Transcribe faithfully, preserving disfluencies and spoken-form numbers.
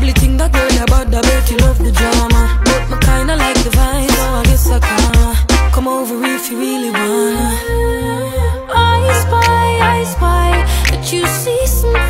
Probably think that girl about the bet you love the drama, but me kinda like the vibe, so I guess I can come over if you really wanna. I spy, I spy that you see some